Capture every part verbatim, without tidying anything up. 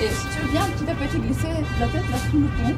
Et si tu veux bien petit à petit glisser la tête là sous le pont.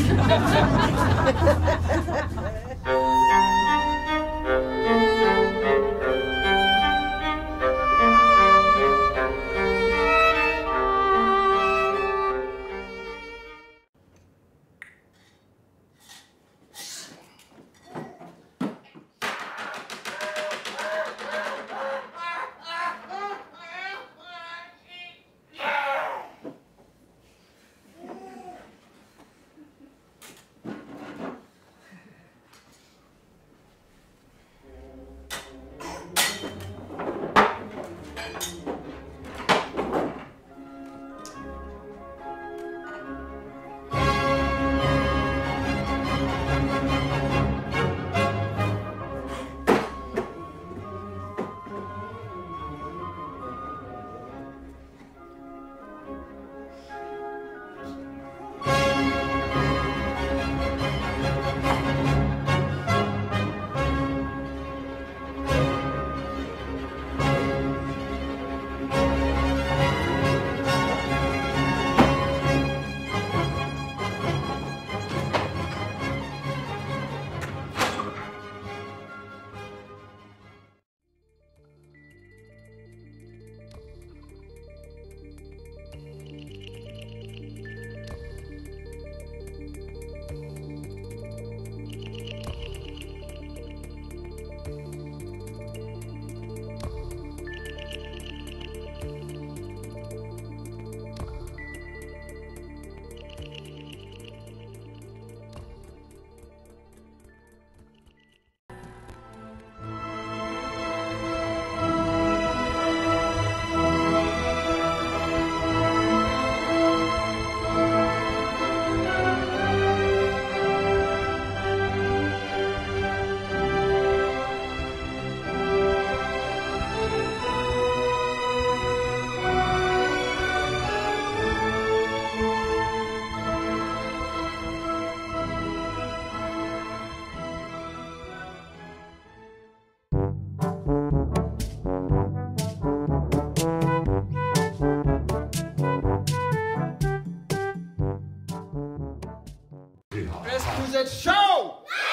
Est-ce que vous êtes chaud?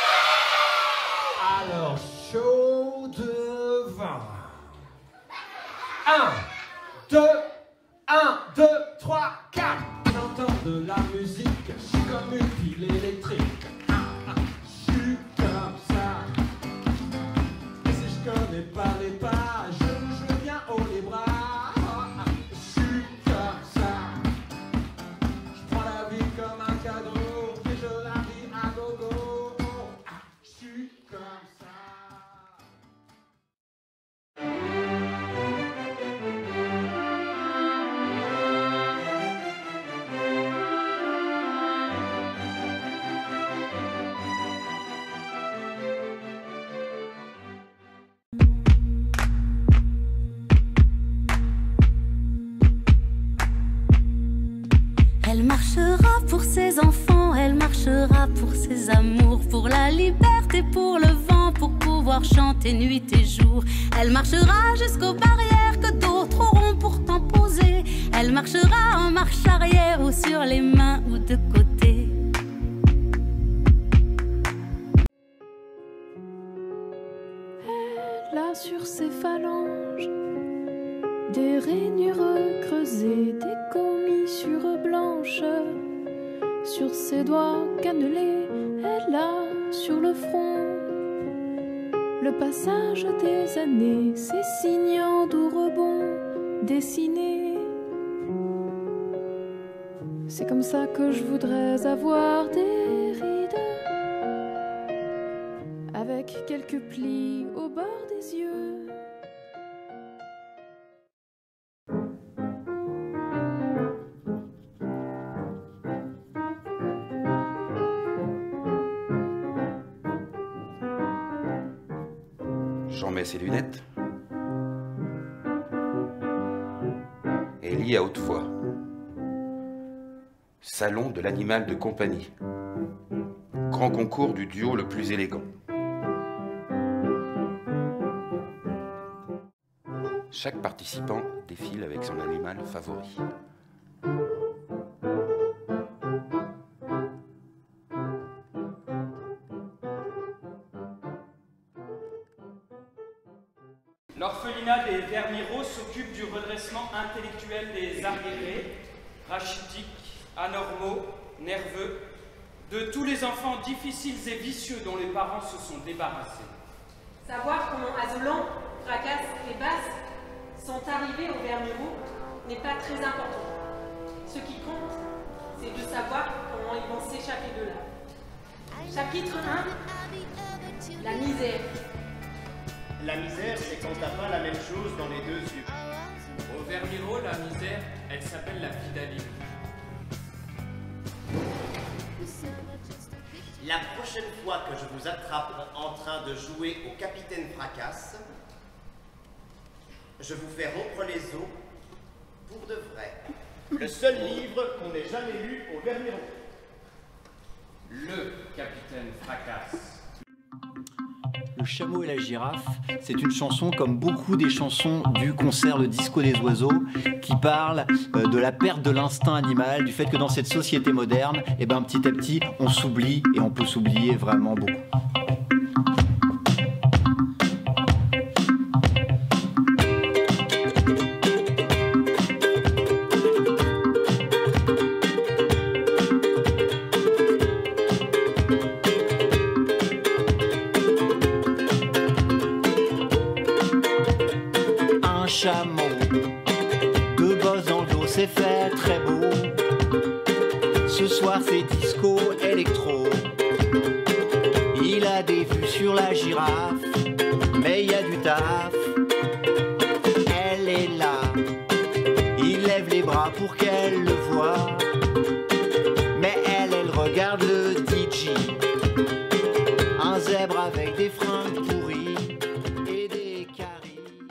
Alors, chaud devant. Un, deux, un, deux, trois, quatre. J'entends de la musique, je suis comme une pile électrique. Je suis comme ça. Et si je connais pas les pas, je joue bien haut les bras. Je suis comme ça. Je prends la vie comme un cadeau. Elle marchera pour ses enfants, elle marchera pour ses amours, pour la liberté, pour le vent, pour pouvoir chanter nuit et jour. Elle marchera jusqu'aux barrières que d'autres auront pourtant posées. Elle marchera en marche arrière ou sur les mains ou de côté. Elle a sur ses phalanges des rainures creusées, des commissures blanches. Sur ses doigts cannelés, elle a sur le front le passage des années, ses signes en doux rebond dessinés. C'est comme ça que je voudrais avoir des rides, avec quelques plis au bord des yeux. J'en mets ses lunettes. Et lit à haute voix. Salon de l'animal de compagnie. Grand concours du duo le plus élégant. Chaque participant défile avec son animal favori. L'orphelinat des Vermireaux s'occupe du redressement intellectuel des arriérés, rachitiques, anormaux, nerveux, de tous les enfants difficiles et vicieux dont les parents se sont débarrassés. Savoir comment Azolan, Fracasse et Basse sont arrivés aux Vermireaux n'est pas très important. Ce qui compte, c'est de savoir comment ils vont s'échapper de là. Chapitre un. La misère. La misère, c'est quand t'as pas la même chose dans les deux yeux. Au Vermireaux, la misère, elle s'appelle la vidaline. La prochaine fois que je vous attrape en train de jouer au Capitaine Fracasse, je vous fais rompre les os pour de vrai. Le seul livre qu'on n'ait jamais lu au Vermireaux. Le Capitaine Fracasse. Le chameau et la girafe, c'est une chanson comme beaucoup des chansons du concert Le Disco des Oiseaux qui parle euh, de la perte de l'instinct animal, du fait que dans cette société moderne, eh ben, petit à petit, on s'oublie et on peut s'oublier vraiment beaucoup. Chameau, deux bosses dans le dos, c'est fait très beau. Ce soir c'est disco électro. Il a des vues sur la girafe, mais il y a du taf. Elle est là, il lève les bras pour qu'elle le voie. Mais elle, elle regarde le D J. Un zèbre avec des fringues pourries et des caries.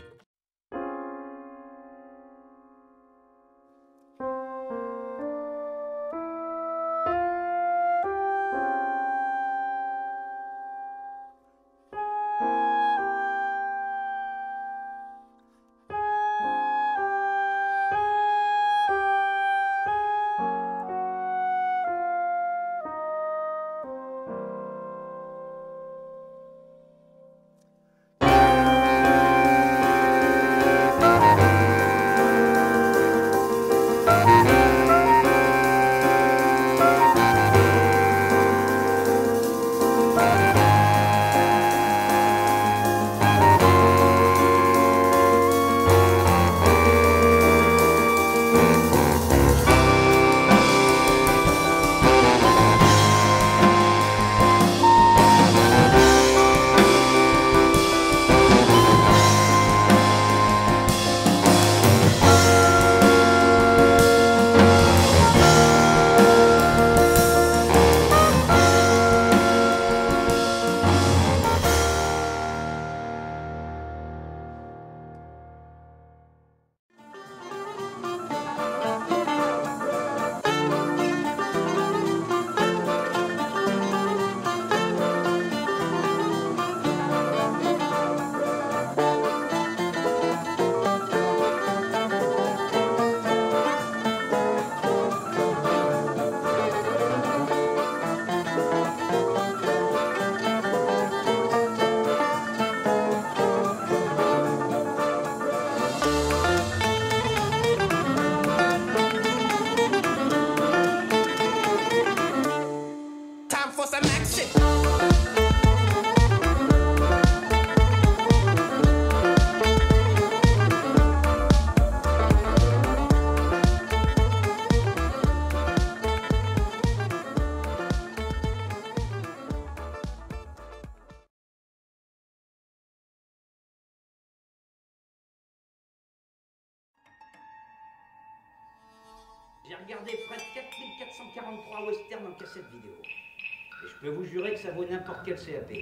J'ai regardé près de quatre mille quatre cent quarante-trois westerns en cassette vidéo. Et je peux vous jurer que ça vaut n'importe quel C A P.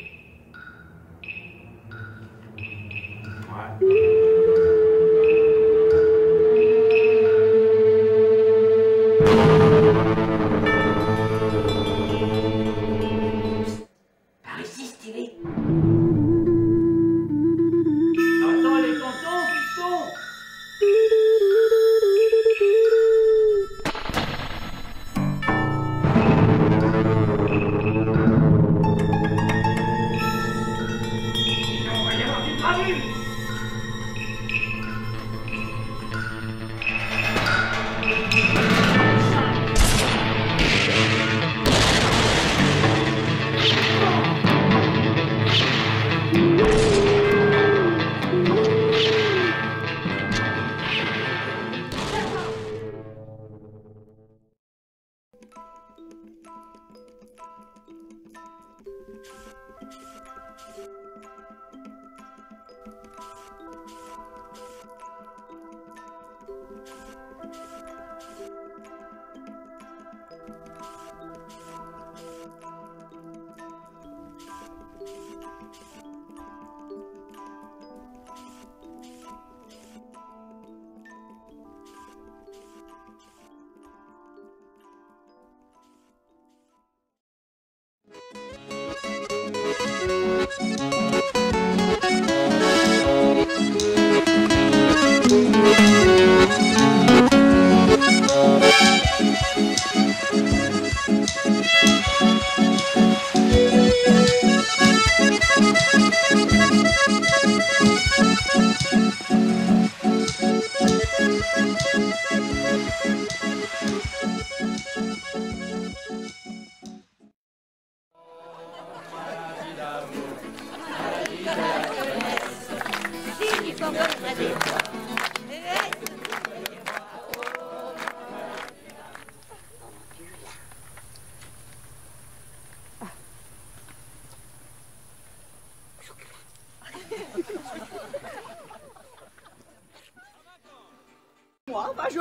Ouais. Par ici, Stevie. Attends les cantons, piston.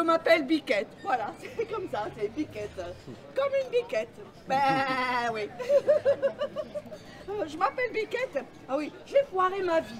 m'appelle Biquette. Voilà, c'est comme ça, c'est Biquette. Comme une biquette. Ben oui. Je m'appelle Biquette. Ah oui, j'ai foiré ma vie.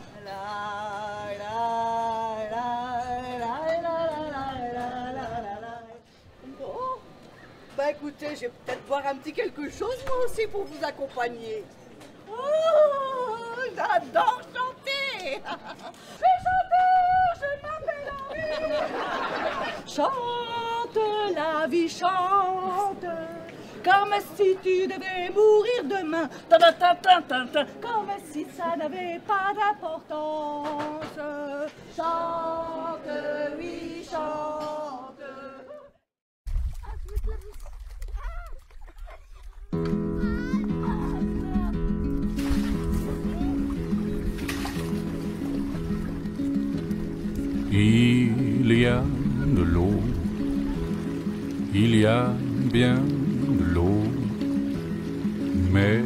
Bon, bah écoutez, je vais peut-être boire un petit quelque chose moi aussi pour vous accompagner. Oh, j'adore chanter. Je chanteur, je m'appelle Henri. Chante la vie, chante. Comme si tu devais mourir demain, ta ta ta ta ta ta. Comme si ça n'avait pas d'importance. Chante, oui, chante. Il y a de l'eau, il y a bien de l'eau, mais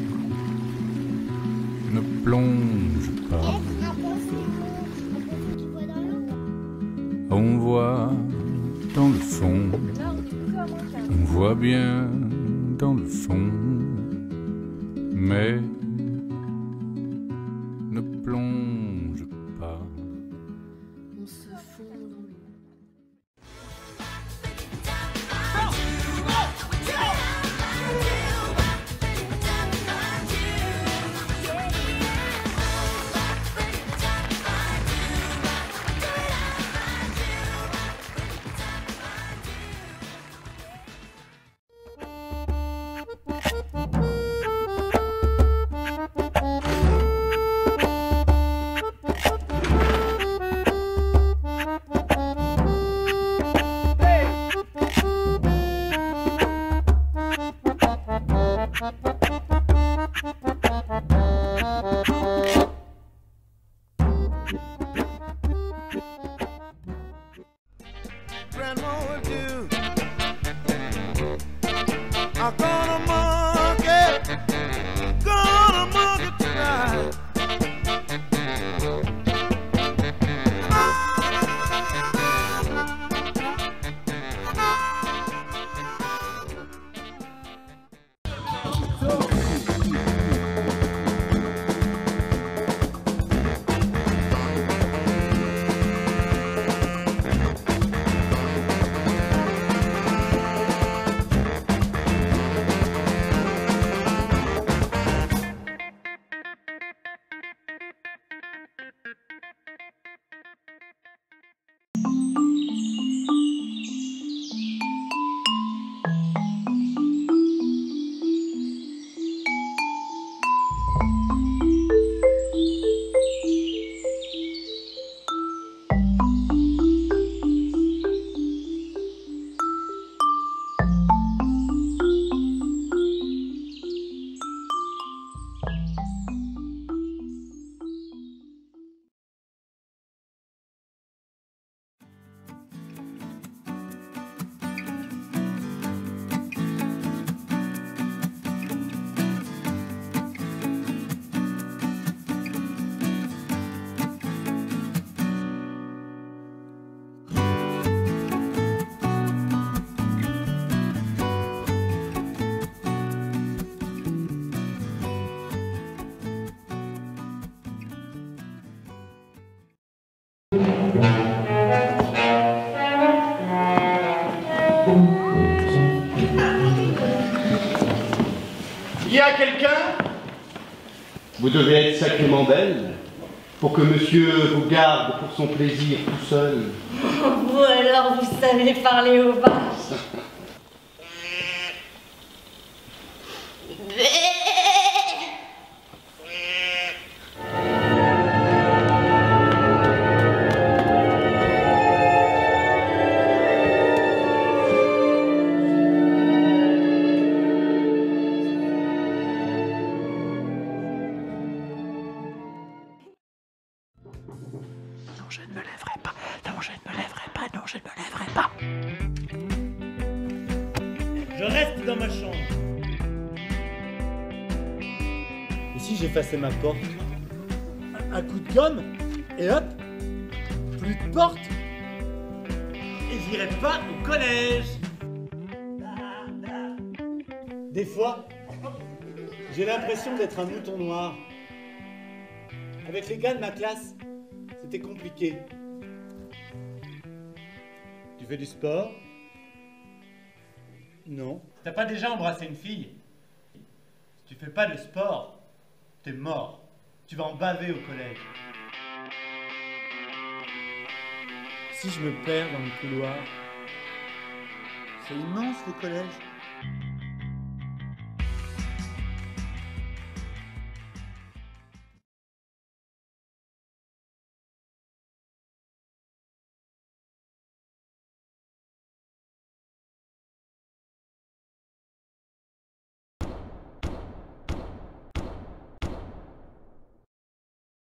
ne plonge pas. On voit dans le fond, on voit bien dans le fond, mais ne plonge pas. On se fond dans l'eau. I'm gonna monkey, gonna monkey tonight. Il y a quelqu'un? Vous devez être sacrément belle pour que monsieur vous garde pour son plaisir tout seul. Vous alors, vous savez parler aux vaches. Non, je ne me lèverai pas. Non, je ne me lèverai pas. Non, je ne me lèverai pas. Je reste dans ma chambre. Et si j'effaçais ma porte? Un coup de gomme, et hop, plus de porte. Et j'irai pas au collège. Des fois, j'ai l'impression d'être un mouton noir. Avec les gars de ma classe, c'était compliqué. Tu fais du sport? Non. T'as pas déjà embrassé une fille? Si tu fais pas de sport, t'es mort. Tu vas en baver au collège. Si je me perds dans le couloir, c'est immense le collège.